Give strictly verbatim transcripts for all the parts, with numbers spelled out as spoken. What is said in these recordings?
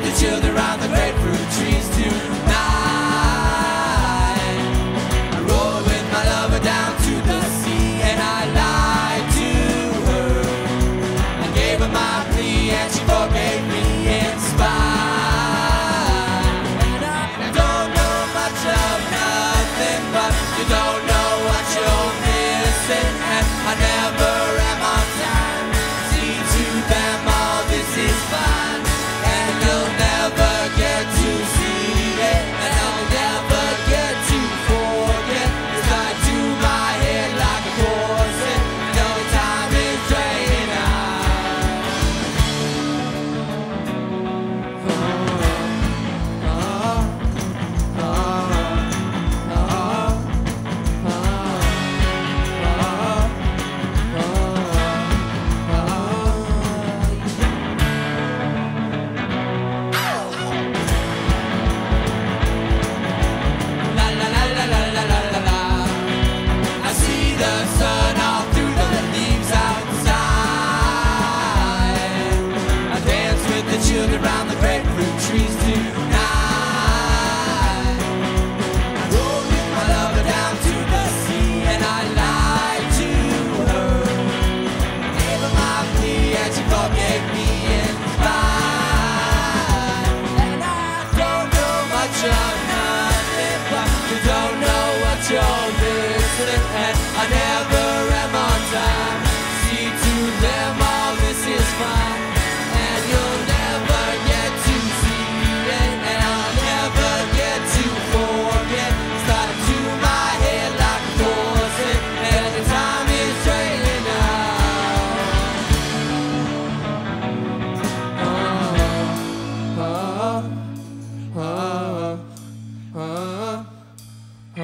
the children around the grapefruit trees tonight. I rode with my lover down to the sea, and I lied to her. I gave her my plea, and she forgave me in spite. And I, and I don't know much of nothing, but you don't know what you're missing. And I never am on time. See to them all this is fine, and you'll never get to see it, and I'll never get to forget. It's tied to my head like a corset, and all the time is draining out. Oh, oh, oh, oh, oh, oh, La la la la la la la la la. I see the sun all through the leaves outside. I dance with the children around the grapefruit trees tonight. I rode with my lover down to the sea, and I lied to her. I gave her my plea, and she forgave me in spite. And I don't know much of nothing, but you don't know what you're missing. And I never am on time. See to them all this is fine, and you'll never get to see it, and I'll never get to forget. It's tied to my head like a corset, and the time is draining out. Oh, oh, oh, oh, oh, oh, oh,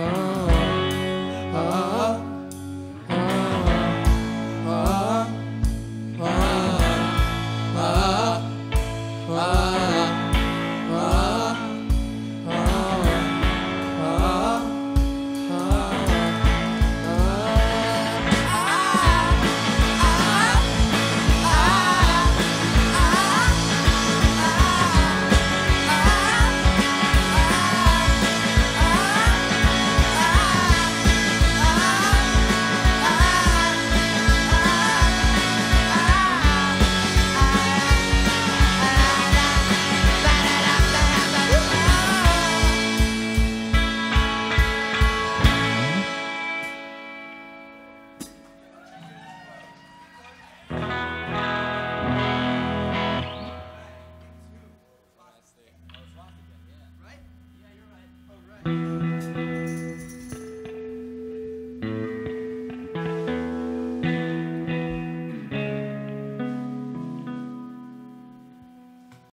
Right? Yeah, you're right. Oh, right.